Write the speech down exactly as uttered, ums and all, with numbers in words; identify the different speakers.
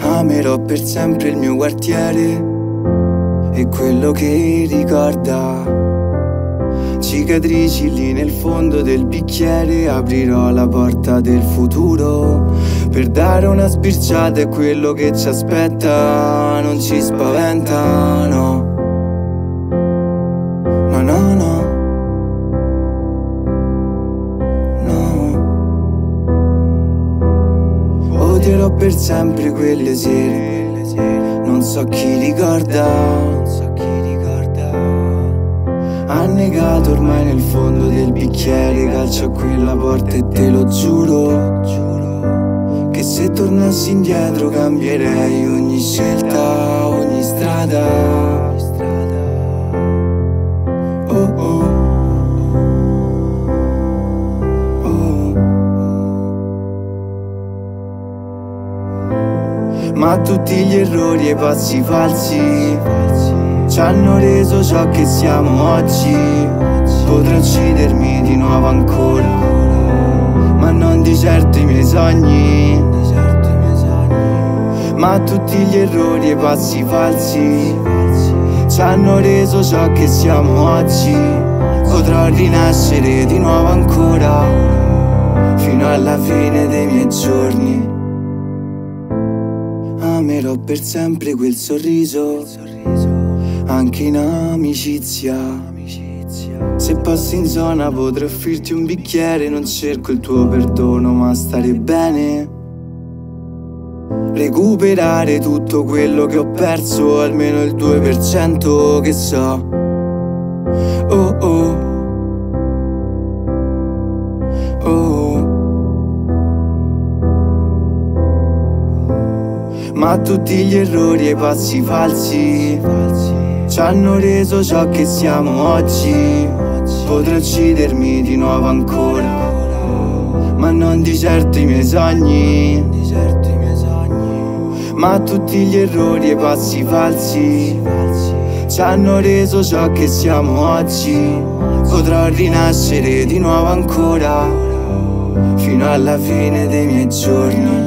Speaker 1: Amerò per sempre il mio quartiere e quello che ricorda. Cicatrici lì nel fondo del bicchiere. Aprirò la porta del futuro per dare una sbirciata a quello che ci aspetta. Non ci spaventa, no. No, no, no. No. Odierò per sempre quelle sere. Non so chi ricorda. Annegato ormai nel fondo del bicchiere. Calcio a quella porta e te lo giuro che se tornassi indietro cambierei ogni scelta, ogni strada. Oh oh, oh. Ma tutti gli errori e i passi falsi ci hanno reso ciò che siamo oggi. Potrei uccidermi di nuovo ancora, ma non di certo i miei sogni. Ma tutti gli errori e i passi falsi ci hanno reso ciò che siamo oggi. Potrò rinascere di nuovo ancora, fino alla fine dei miei giorni. Amerò per sempre quel sorriso, anche in amicizia. Se passi in zona potrei offrirti un bicchiere. Non cerco il tuo perdono ma stare bene. Recuperare tutto quello che ho perso, almeno il due per cento che so. Oh oh, oh. Ma tutti gli errori e i passi falsi ci hanno reso ciò che siamo oggi. Potrei uccidermi di nuovo ancora, ma non di certo i miei sogni. Ma tutti gli errori e i passi falsi ci hanno reso ciò che siamo oggi. Potrò rinascere di nuovo ancora, fino alla fine dei miei giorni.